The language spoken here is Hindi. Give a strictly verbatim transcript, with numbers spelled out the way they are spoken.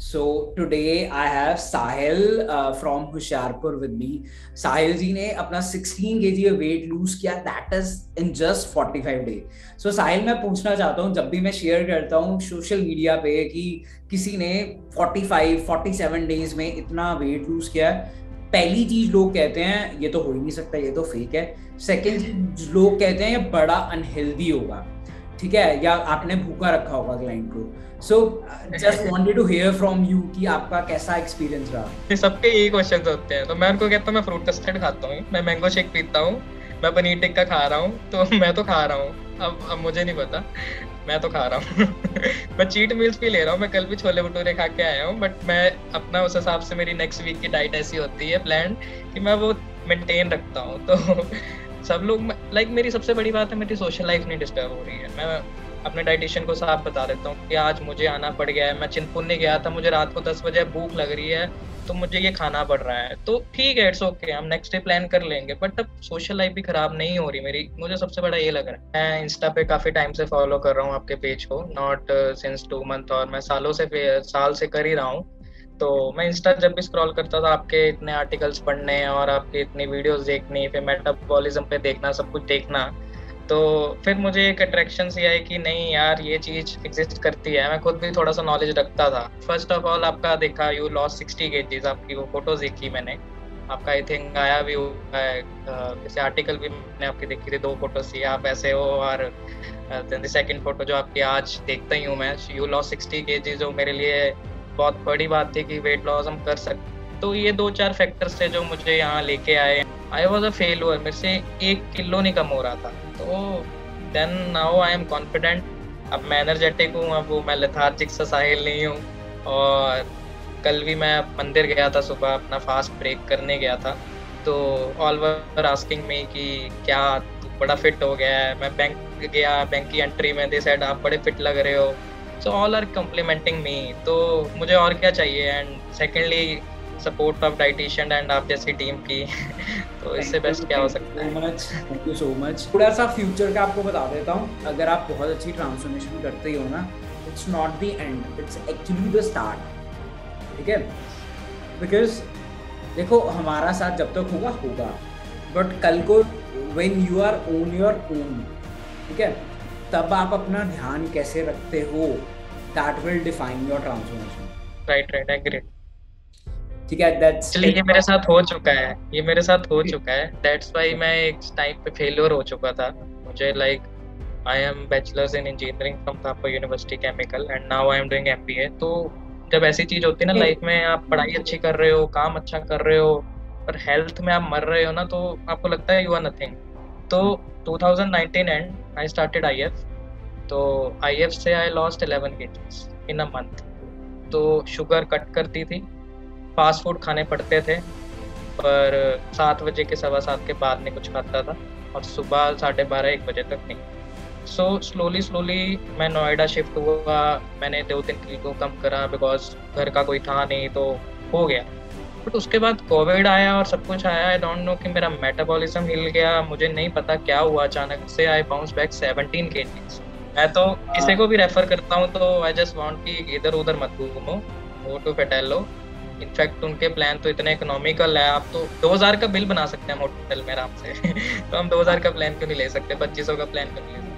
So today I have Sahil uh, from Hoshiarpur with me. Sahil ji ने अपना सिक्सटीन केजी वेट लूज किया, that is in just forty five day. So Sahil, मैं पूछना चाहता हूँ, जब भी मैं शेयर करता हूँ सोशल मीडिया पे कि किसी ने forty five forty seven days में इतना वेट लूज किया है, पहली चीज लोग कहते हैं ये तो हो ही नहीं सकता, ये तो फेक है. सेकेंड चीज लोग कहते हैं ये बड़ा अनहेल्दी होगा, ठीक है, या आपने भूखा रखा होगा क्लाइंट को. So just wanted to hear from you कि आपका कैसा एक्सपीरियंस रहा. सबके यही क्वेश्चंस होते हैं, तो मैं उनको कहता हूँ मैं फ्रूट कस्टर्ड खाता हूँ, मैं मैंगो शेक पीता हूँ, मैं पनीर टिक्का खा रहा हूँ, तो मैं तो खा रहा हूँ. अब अब मुझे नहीं पता, मैं तो खा रहा हूँ. मैं चीट मील्स भी ले रहा हूँ, मैं कल भी छोले भटूरे खा के आया हूँ, बट मैं अपना उस हिसाब से मेरी नेक्स्ट वीक की डाइट ऐसी होती है प्लान कि मैं वो मेंटेन रखता हूँ. तो सब लोग लाइक मेरी सबसे बड़ी बात है, मेरी सोशल लाइफ नहीं डिस्टर्ब हो रही है. मैं अपने डाइटिशियन को साफ बता देता हूँ कि आज मुझे आना पड़ गया है, मैं चिंतपूर्णी गया था, मुझे रात को दस बजे भूख लग रही है, तो मुझे ये खाना पड़ रहा है. तो ठीक है, इट्स ओके, हम नेक्स्ट डे प्लान कर लेंगे, बट अब सोशल लाइफ भी खराब नहीं हो रही मेरी. मुझे सबसे बड़ा ये लग रहा है. मैं इंस्टा पे काफी टाइम से फॉलो कर रहा हूँ आपके पेज को, नॉट सिंस टू मंथ, और मैं सालों से साल से कर ही रहा हूँ. तो मैं इंस्टा जब भी स्क्रॉल करता था, आपके इतने आर्टिकल्स पढ़ने और आपके इतनी वीडियोस देखनी, फिर मेटाबॉलिज्म पे देखना, सब कुछ देखना, तो फिर मुझे एक अट्रैक्शन सी आई कि नहीं यार, ये चीज एग्जिस्ट करती है. मैं खुद भी थोड़ा सा नॉलेज रखता था. फर्स्ट ऑफ ऑल आपका देखा, यू लॉस सिक्सटी केजीज, आपकी वो फोटोज देखी मैंने, आपका आई थिंक आया भी हुआ है, जैसे आर्टिकल भी मैंने आपकी देखी थी, दो फोटो सी आप ऐसे हो, और देन द सेकंड फोटो जो आपकी आज देखता ही हूँ मैं, यू लॉस सिक्सटी केजीज, जो मेरे लिए बहुत बड़ी बात थी कि वेट लॉस हम कर सकते. तो ये दो चार फैक्टर्स थे जो मुझे यहाँ लेके आए. आई वॉज अ फेलुअर, मेरे से एक किलो नहीं कम हो रहा था. तो then now I am confident. अब मैं एनर्जेटिक हूँ, अब वो मैं लेथार्जिक सा साहिल नहीं हूँ. और कल भी मैं मंदिर गया था, सुबह अपना फास्ट ब्रेक करने गया था, तो ऑल वर आस्किंग मी कि क्या तू बड़ा फिट हो गया है. मैं बैंक गया, बैंक की एंट्री में दे सेड आप बड़े फिट लग रहे हो. सो ऑल आर कम्प्लीमेंटिंग मी, तो मुझे और क्या चाहिए. And secondly support of dietitian and आप जैसी टीम की. तो इससे बेस्ट क्या हो सकता है. Thank you so much. थोड़ा सा फ्यूचर का आपको बता देता हूँ. अगर आप बहुत अच्छी ट्रांसफॉर्मेशन करते ही हो ना, it's not the end, it's actually the start, ठीक है. बिकॉज देखो, हमारा साथ जब तक होगा होगा, बट कल को when you are on your own, ठीक है, तब आप अपना ध्यान कैसे रखते हो, that will define your transformation. Right right agree. ठीक है, दैट्स चलिए, ये मेरे साथ हो चुका है, ये मेरे साथ हो चुका है. दैट्स व्हाई मैं एक टाइम पे फेलियर हो चुका था. मुझे like I am bachelors in engineering from Thapar university chemical, and now I am doing MBA. तो जब ऐसी चीज होती है ना लाइफ में, आप पढ़ाई अच्छी कर रहे हो, काम अच्छा कर रहे हो, पर हेल्थ में आप मर रहे हो ना, तो आपको लगता है यू आर नथिंग. तो twenty nineteen and I started IF. तो आईएफ से I lost eleven kgs in a month. तो शुगर कट करती थी, फास्ट फूड खाने पड़ते थे, पर सात बजे के सवा सात के बाद नहीं कुछ खाता था, और सुबह साढ़े बारह एक बजे तक नहीं. सो स्लोली स्लोली मैं नोएडा शिफ्ट हुआ. मैंने दो तीन किलो कम करा, बिकॉज घर का कोई था नहीं, तो हो गया. बट उसके बाद कोविड आया और सब कुछ आया. आई डोंट नो कि मेरा मेटाबॉलिज्म हिल गया, मुझे नहीं पता क्या हुआ, अचानक से I bounce back seventeen kgs. मैं तो किसी को भी रेफर करता हूँ, तो आई जस्ट वांट कि इधर उधर मत घूमो, गो टू फेटेलो. इनफैक्ट उनके प्लान तो इतने इकोनॉमिकल है, आप तो दो हज़ार का बिल बना सकते हैं होटल में आराम से. तो हम दो हज़ार का प्लान क्यों नहीं ले सकते, पच्चीस सौ का प्लान क्यों नहीं ले सकते.